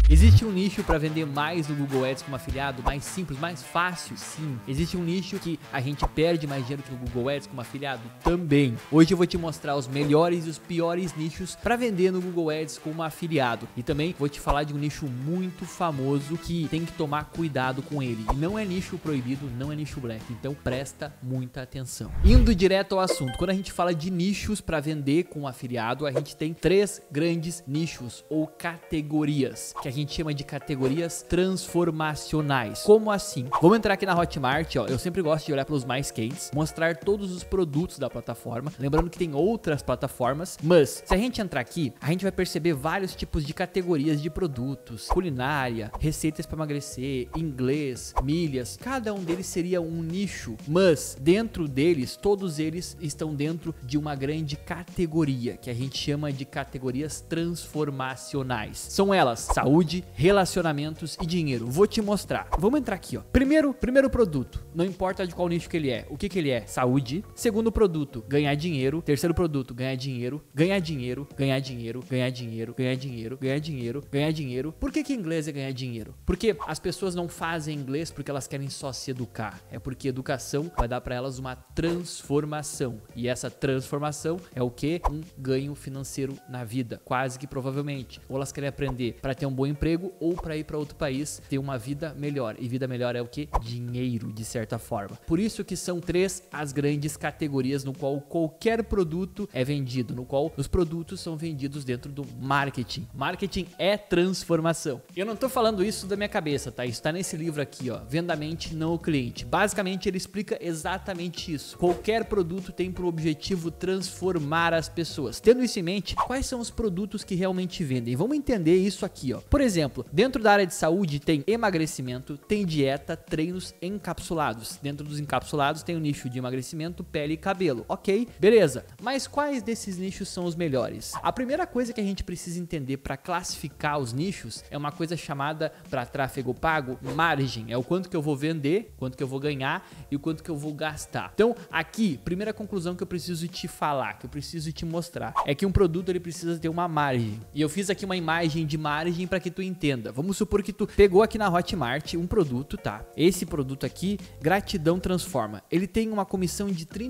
Existe um nicho para vender mais no Google Ads como afiliado, mais simples, mais fácil? Sim. Existe um nicho que a gente perde mais dinheiro que no Google Ads como afiliado? Também. Hoje eu vou te mostrar os melhores e os piores nichos para vender no Google Ads como afiliado. E também vou te falar de um nicho muito famoso que tem que tomar cuidado com ele. E não é nicho proibido, não é nicho black. Então presta muita atenção. Indo direto ao assunto, quando a gente fala de nichos para vender com afiliado, a gente tem 3 grandes nichos ou categorias, que a gente chama de categorias transformacionais. Como assim? Vamos entrar aqui na Hotmart, ó. Eu sempre gosto de olhar pelos mais quentes, mostrar todos os produtos da plataforma, lembrando que tem outras plataformas, mas se a gente entrar aqui, a gente vai perceber vários tipos de categorias de produtos: culinária, receitas para emagrecer, inglês, milhas. Cada um deles seria um nicho, mas dentro deles, todos eles estão dentro de uma grande categoria, que a gente chama de categorias transformacionais. São elas: saúde, relacionamentos e dinheiro. Vou te mostrar. Vamos entrar aqui, ó. Primeiro produto, não importa de qual nicho que ele é. O que ele é? Saúde. Segundo produto, ganhar dinheiro. Terceiro produto, ganhar dinheiro, ganhar dinheiro, ganhar dinheiro, ganhar dinheiro, ganhar dinheiro, ganhar dinheiro, ganhar dinheiro. Por que inglês é ganhar dinheiro? Porque as pessoas não fazem inglês porque elas querem só se educar. É porque educação vai dar para elas uma transformação. E essa transformação é o quê? Um ganho financeiro na vida, quase que provavelmente. Ou elas querem aprender para ter um bom emprego ou para ir para outro país ter uma vida melhor. E vida melhor é o que? Dinheiro, de certa forma. Por isso que são 3 as grandes categorias no qual qualquer produto é vendido, no qual os produtos são vendidos dentro do marketing. Marketing é transformação. Eu não tô falando isso da minha cabeça, tá? Isso tá nesse livro aqui, ó, Venda a Mente, não o Cliente. Basicamente ele explica exatamente isso. Qualquer produto tem por objetivo transformar as pessoas. Tendo isso em mente, quais são os produtos que realmente vendem? Vamos entender isso aqui, ó. Por exemplo, dentro da área de saúde tem emagrecimento, tem dieta, treinos encapsulados. Dentro dos encapsulados tem o nicho de emagrecimento, pele e cabelo. Ok, beleza. Mas quais desses nichos são os melhores? A primeira coisa que a gente precisa entender para classificar os nichos é uma coisa chamada, para tráfego pago, margem. É o quanto que eu vou vender, quanto que eu vou ganhar e o quanto que eu vou gastar. Então, aqui, primeira conclusão que eu preciso te falar, que eu preciso te mostrar, é que um produto ele precisa ter uma margem. E eu fiz aqui uma imagem de margem para que tu entenda. Vamos supor que tu pegou aqui na Hotmart um produto, tá? Esse produto aqui, Gratidão Transforma. Ele tem uma comissão de R$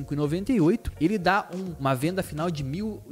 35,98. Ele dá uma venda final de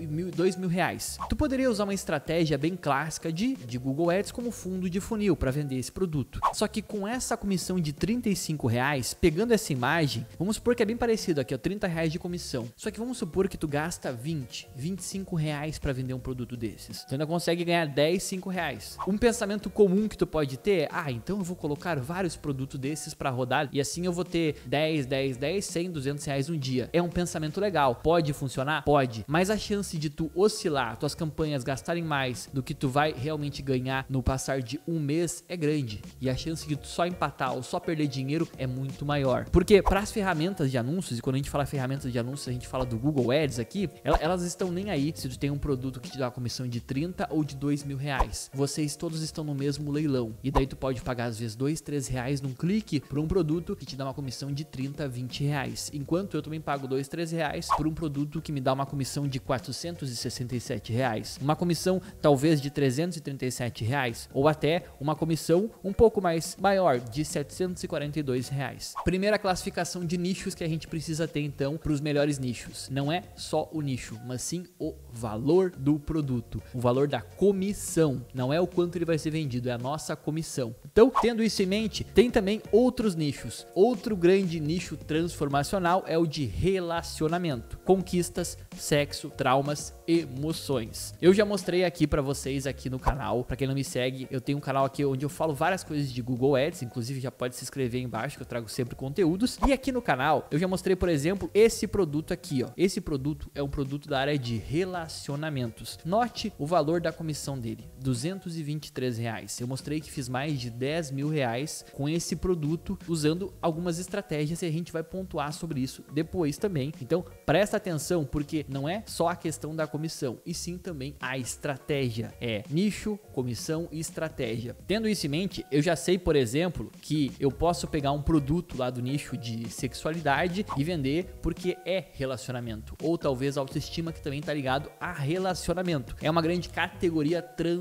R$ reais. Tu poderia usar uma estratégia bem clássica de Google Ads como fundo de funil para vender esse produto. Só que com essa comissão de R$ 35, pegando essa imagem, vamos supor que é bem parecido aqui, ó, R$ 30 de comissão. Só que vamos supor que tu gasta 20, R$ 25 para vender um produto desses. Tu ainda consegue ganhar 10, 5 reais. Um pensamento comum que tu pode ter é, então eu vou colocar vários produtos desses para rodar e assim eu vou ter 10, 100, 200 reais um dia. É um pensamento legal. Pode funcionar? Pode. Mas a chance de tu oscilar, tuas campanhas gastarem mais do que tu vai realmente ganhar no passar de um mês é grande. E a chance de tu só empatar ou só perder dinheiro é muito maior. Porque para as ferramentas de anúncios, e quando a gente fala ferramentas de anúncios, a gente fala do Google Ads aqui, elas estão nem aí se tu tem um produto que te dá uma comissão de 30 ou de R$ 2.000. Vocês todos estão no mesmo leilão. E daí tu pode pagar às vezes R$ 2, R$ 3 num clique por um produto que te dá uma comissão de 30, 20 reais. Enquanto eu também pago R$ 2, 3 reais por um produto que me dá uma comissão de R$ 467 reais. Uma comissão talvez de R$ 337 reais. Ou até uma comissão um pouco mais maior, de R$ 742 reais. Primeira classificação de nichos que a gente precisa ter então para os melhores nichos. Não é só o nicho, mas sim o valor do produto. O valor da comissão. Não é o quanto ele vai ser vendido, é a nossa comissão. Então, tendo isso em mente, tem também outros nichos. Outro grande nicho transformacional é o de relacionamento, conquistas, sexo, traumas, emoções. Eu já mostrei aqui para vocês aqui no canal. Para quem não me segue, eu tenho um canal aqui onde eu falo várias coisas de Google Ads, inclusive já pode se inscrever aí embaixo que eu trago sempre conteúdos. E aqui no canal eu já mostrei, por exemplo, esse produto aqui, ó. Esse produto é um produto da área de relacionamentos. Note o valor da comissão dele, R$ 223 reais. Eu mostrei que fiz mais de R$ 10.000 com esse produto usando algumas estratégias e a gente vai pontuar sobre isso depois também. Então presta atenção, porque não é só a questão da comissão, e sim também a estratégia. É nicho, comissão e estratégia. Tendo isso em mente, eu já sei, por exemplo, que eu posso pegar um produto lá do nicho de sexualidade e vender porque é relacionamento, ou talvez autoestima, que também tá ligado a relacionamento. É uma grande categoria transformacional.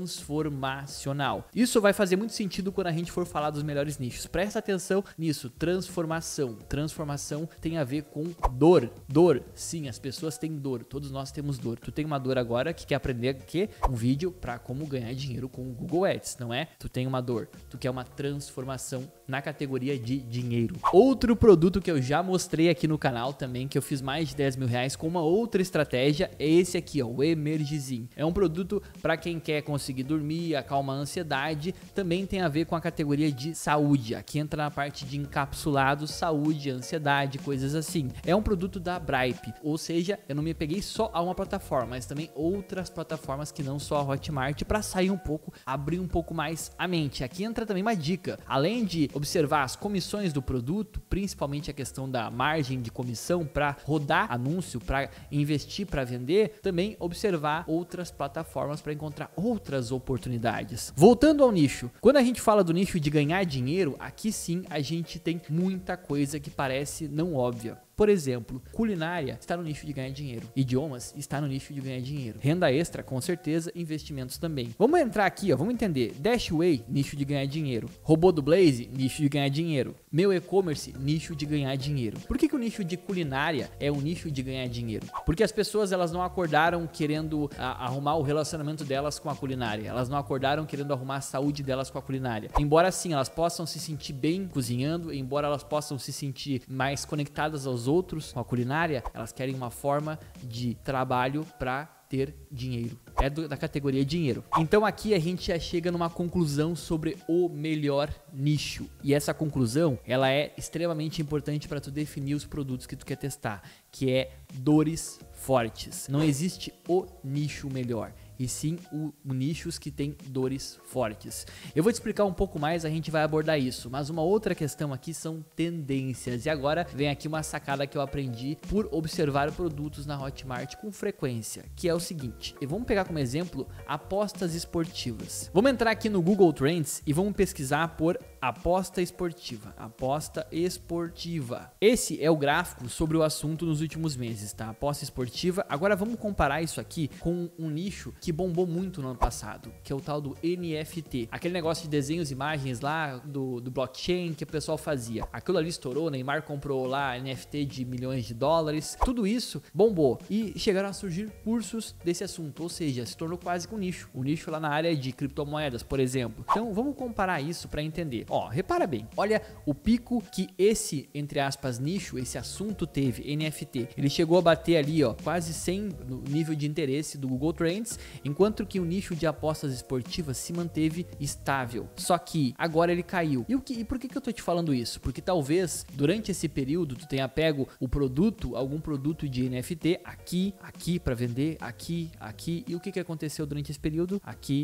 transformacional. Isso vai fazer muito sentido quando a gente for falar dos melhores nichos. Presta atenção nisso, transformação. Transformação tem a ver com dor. Dor, sim, as pessoas têm dor, todos nós temos dor. Tu tem uma dor agora que quer aprender um vídeo para como ganhar dinheiro com o Google Ads, não é? Tu tem uma dor, tu quer uma transformação na categoria de dinheiro. Outro produto que eu já mostrei aqui no canal também, que eu fiz mais de 10 mil reais com uma outra estratégia, é esse aqui, ó, o Emergizin. É um produto para quem quer conseguir dormir, acalmar a ansiedade, também tem a ver com a categoria de saúde. Aqui entra na parte de encapsulados, saúde, ansiedade, coisas assim. É um produto da Bripe, ou seja, eu não me peguei só a uma plataforma, mas também outras plataformas que não só a Hotmart, para sair um pouco, abrir um pouco mais a mente. Aqui entra também uma dica, além de observar as comissões do produto, principalmente a questão da margem de comissão para rodar anúncio, para investir, para vender, também observar outras plataformas para encontrar outras oportunidades. Voltando ao nicho, quando a gente fala do nicho de ganhar dinheiro, aqui sim a gente tem muita coisa que parece não óbvia. Por exemplo, culinária está no nicho de ganhar dinheiro. Idiomas está no nicho de ganhar dinheiro. Renda extra, com certeza, investimentos também. Vamos entrar aqui, ó, vamos entender. Dashway, nicho de ganhar dinheiro. Robô do Blaze, nicho de ganhar dinheiro. Meu e-commerce, nicho de ganhar dinheiro. Por que o nicho de culinária é um nicho de ganhar dinheiro? Porque as pessoas, elas não acordaram querendo arrumar o relacionamento delas com a culinária. Elas não acordaram querendo arrumar a saúde delas com a culinária. Embora sim, elas possam se sentir bem cozinhando, embora elas possam se sentir mais conectadas aos outros com a culinária, elas querem uma forma de trabalho para ter dinheiro. É da categoria dinheiro. Então aqui a gente já chega numa conclusão sobre o melhor nicho. E essa conclusão, ela é extremamente importante para tu definir os produtos que tu quer testar, que é dores fortes. Não existe o nicho melhor, e sim nichos que tem dores fortes. Eu vou te explicar um pouco mais, a gente vai abordar isso, mas uma outra questão aqui são tendências. E agora vem aqui uma sacada que eu aprendi por observar produtos na Hotmart com frequência, que é o seguinte. E vamos pegar como exemplo apostas esportivas. Vamos entrar aqui no Google Trends e vamos pesquisar por aposta esportiva. Aposta esportiva. Esse é o gráfico sobre o assunto nos últimos meses, tá? Aposta esportiva. Agora vamos comparar isso aqui com um nicho que bombou muito no ano passado, que é o tal do NFT. Aquele negócio de desenhos e imagens lá do blockchain que o pessoal fazia. Aquilo ali estourou, Neymar comprou lá NFT de milhões de dólares. Tudo isso bombou e chegaram a surgir cursos desse assunto, ou seja, se tornou quase que um nicho. Um nicho lá na área de criptomoedas, por exemplo. Então vamos comparar isso para entender. Ó, repara bem, olha o pico que esse, entre aspas, nicho, esse assunto teve, NFT. Ele chegou a bater ali, ó, quase 100 no nível de interesse do Google Trends, enquanto que o nicho de apostas esportivas se manteve estável. Só que agora ele caiu. E por que eu tô te falando isso? Porque talvez durante esse período tu tenha pego o produto, algum produto de NFT aqui para vender, aqui. E o que aconteceu durante esse período? Aqui,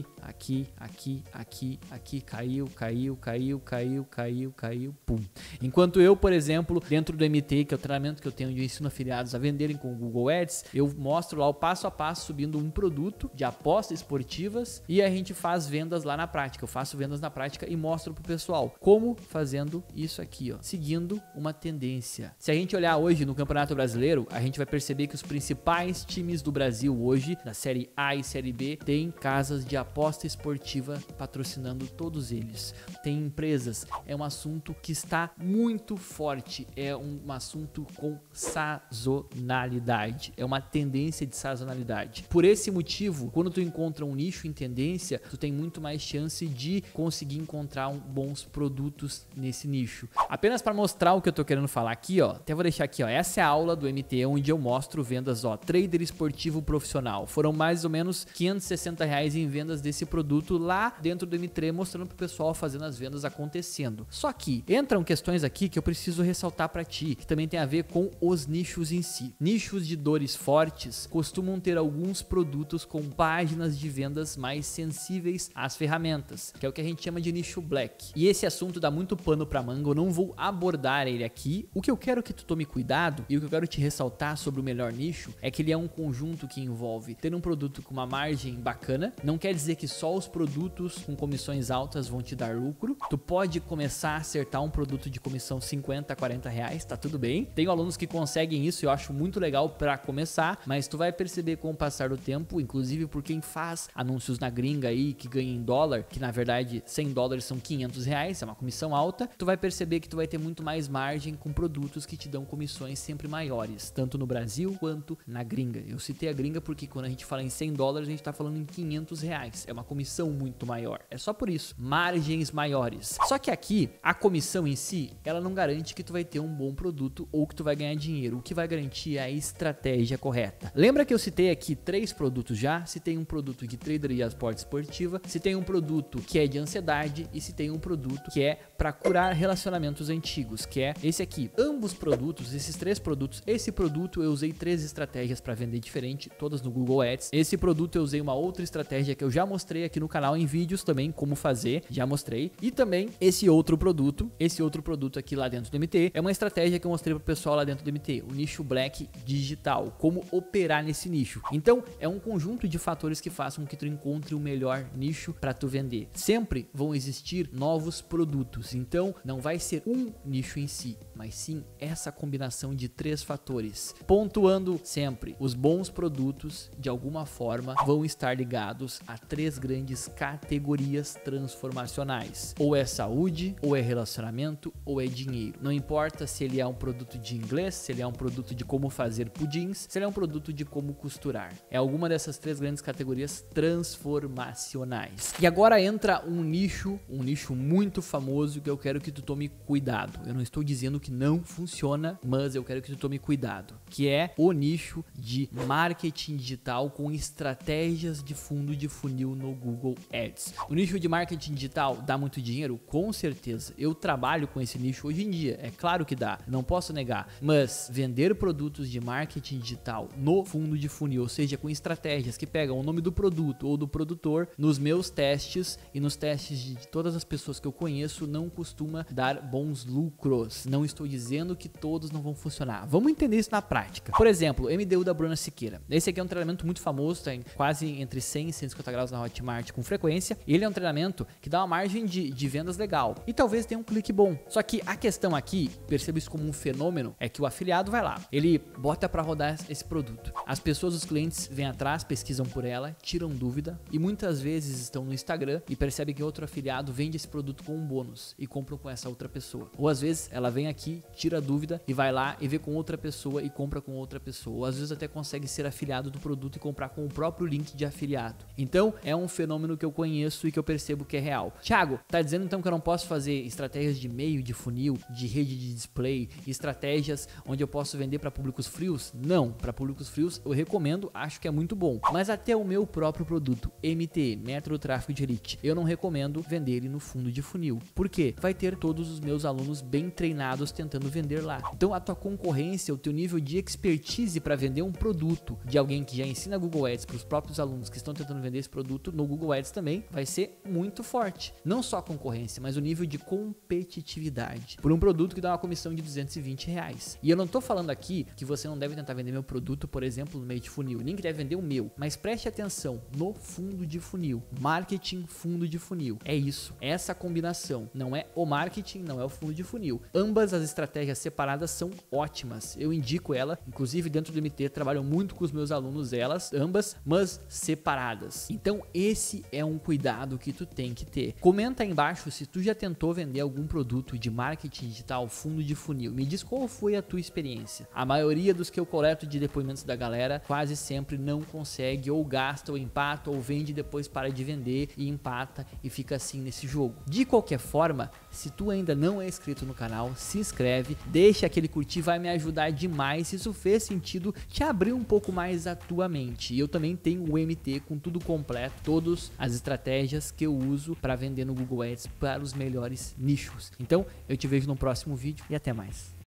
caiu, pum. Enquanto eu, por exemplo, dentro do MT, que é o treinamento que eu tenho de ensino afiliados a venderem com o Google Ads, eu mostro lá o passo a passo subindo um produto de apostas esportivas e a gente faz vendas lá na prática. Eu faço vendas na prática e mostro pro pessoal como fazendo isso aqui, ó, seguindo uma tendência. Se a gente olhar hoje no Campeonato Brasileiro, a gente vai perceber que os principais times do Brasil hoje, da Série A e Série B, têm casas de aposta esportiva patrocinando todos eles. Tem empresas, é um assunto que está muito forte, é um assunto com sazonalidade, é uma tendência de sazonalidade. Por esse motivo, quando tu encontra um nicho em tendência, tu tem muito mais chance de conseguir encontrar bons produtos nesse nicho. Apenas para mostrar o que eu tô querendo falar aqui, ó, até vou deixar aqui, ó, essa é a aula do MT, onde eu mostro vendas, ó, trader esportivo profissional. Foram mais ou menos R$560 em vendas desse produto lá dentro do M3, mostrando pro pessoal fazendo as vendas acontecendo. Só que entram questões aqui que eu preciso ressaltar para ti, que também tem a ver com os nichos em si. Nichos de dores fortes costumam ter alguns produtos com páginas de vendas mais sensíveis às ferramentas, que é o que a gente chama de nicho black. E esse assunto dá muito pano pra manga, eu não vou abordar ele aqui. O que eu quero que tu tome cuidado e o que eu quero te ressaltar sobre o melhor nicho é que ele é um conjunto que envolve ter um produto com uma margem bacana. Não quer dizer que só os produtos com comissões altas vão te dar lucro. Tu pode começar a acertar um produto de comissão 50, 40 reais, tá tudo bem. Tenho alunos que conseguem isso e eu acho muito legal para começar, mas tu vai perceber com o passar do tempo, inclusive por quem faz anúncios na gringa aí que ganha em dólar, que na verdade $100 são R$500, é uma comissão alta, tu vai perceber que tu vai ter muito mais margem com produtos que te dão comissões sempre maiores, tanto no Brasil quanto na gringa. Eu citei a gringa porque quando a gente fala em $100, a gente tá falando em R$500, é uma comissão muito maior, é só por isso, margens maiores. Só que aqui, a comissão em si, ela não garante que tu vai ter um bom produto ou que tu vai ganhar dinheiro, o que vai garantir é a estratégia correta. Lembra que eu citei aqui 3 produtos já? Citei um produto de trader e esporte esportiva, citei um produto que é de ansiedade e citei um produto que é para curar relacionamentos antigos, que é esse aqui. Ambos produtos, esses 3 produtos, esse produto eu usei 3 estratégias para vender diferente, todas no Google Ads. Esse produto eu usei uma outra estratégia que eu já mostrei aqui no canal em vídeos também, como fazer, já mostrei. E também esse outro produto aqui lá dentro do MT, é uma estratégia que eu mostrei pro pessoal lá dentro do MT, o nicho Black digital, como operar nesse nicho. Então, é um conjunto de fatores que façam que tu encontre o melhor nicho para tu vender. Sempre vão existir novos produtos, então não vai ser um nicho em si, mas sim essa combinação de 3 fatores. Pontuando sempre, os bons produtos de alguma forma vão estar ligados a 3 grandes categorias transformacionais. Ou é saúde, ou é relacionamento, ou é dinheiro. Não importa se ele é um produto de inglês, se ele é um produto de como fazer pudins, se ele é um produto de como costurar. É alguma dessas 3 grandes categorias transformacionais. E agora entra um nicho muito famoso que eu quero que tu tome cuidado. Eu não estou dizendo que não funciona, mas eu quero que tu tome cuidado, que é o nicho de marketing digital com estratégias de fundo de funil no Google Ads. O nicho de marketing digital dá muito dinheiro? Com certeza. Eu trabalho com esse nicho hoje em dia, é claro que dá, não posso negar, mas vender produtos de marketing digital no fundo de funil, ou seja, com estratégias que pegam o nome do produto ou do produtor, nos meus testes e nos testes de todas as pessoas que eu conheço, não costuma dar bons lucros. Não estou dizendo que todos não vão funcionar. Vamos entender isso na prática. Por exemplo, MDU da Bruna Siqueira. Esse aqui é um treinamento muito famoso, tá quase entre 100 e 150 graus na Hotmart com frequência. Ele é um treinamento que dá uma margem de vendas legal e talvez tenha um clique bom. Só que a questão aqui, perceba isso como um fenômeno, é que o afiliado vai lá, ele bota para rodar esse produto. As pessoas, os clientes vêm atrás, pesquisam por ela, tiram dúvida e muitas vezes estão no Instagram e percebem que outro afiliado vende esse produto com um bônus e compram com essa outra pessoa. Ou às vezes ela vem aqui, tira a dúvida e vai lá e vê com outra pessoa e compra com outra pessoa. Ou às vezes até consegue ser afiliado do produto e comprar com o próprio link de afiliado. Então é um fenômeno que eu conheço e que eu percebo que é real. Thiago, tá dizendo então que eu não posso fazer estratégias de meio de funil, de rede de display, estratégias onde eu posso vender para públicos frios? Não, para públicos frios eu recomendo, acho que é muito bom. Mas até o meu próprio produto, MTE, Método Tráfego de Elite, eu não recomendo vender ele no fundo de funil. Por quê? Vai ter todos os meus alunos bem treinados tentando vender lá. Então a tua concorrência, o teu nível de expertise para vender um produto de alguém que já ensina Google Ads para os próprios alunos que estão tentando vender esse produto no Google Ads também vai ser muito forte. Não só a concorrência, mas o nível de competitividade por um produto que dá uma comissão de R$220. E eu não tô falando aqui que você não deve tentar vender meu produto, por exemplo, no meio de funil, nem que deve vender o meu, mas preste atenção no fundo de funil. Marketing, fundo de funil. É isso, é essa combinação. Não é o marketing, não é o fundo de funil. Ambas as estratégias separadas são ótimas. Eu indico ela, inclusive dentro do MT, trabalho muito com os meus alunos elas, ambas, mas separadas. Então esse é um cuidado que tu tem que ter. Comenta aí embaixo se tu já tentou vender algum produto de marketing digital, fundo de funil. Me diz qual foi a tua experiência. A maioria dos que eu coleto de depoimentos da galera quase sempre não consegue, ou gasta, ou empata, ou vende e depois para de vender e empata e fica assim nesse jogo. De qualquer forma, se tu ainda não é inscrito no canal, se inscreve, deixa aquele curtir, vai me ajudar demais. Se isso fez sentido, te abrir um pouco mais a tua mente. E eu também tenho o MT com tudo completo, todas as estratégias que eu uso para vender no Google Ads para os melhores nichos. Então, eu te vejo no próximo vídeo e até mais.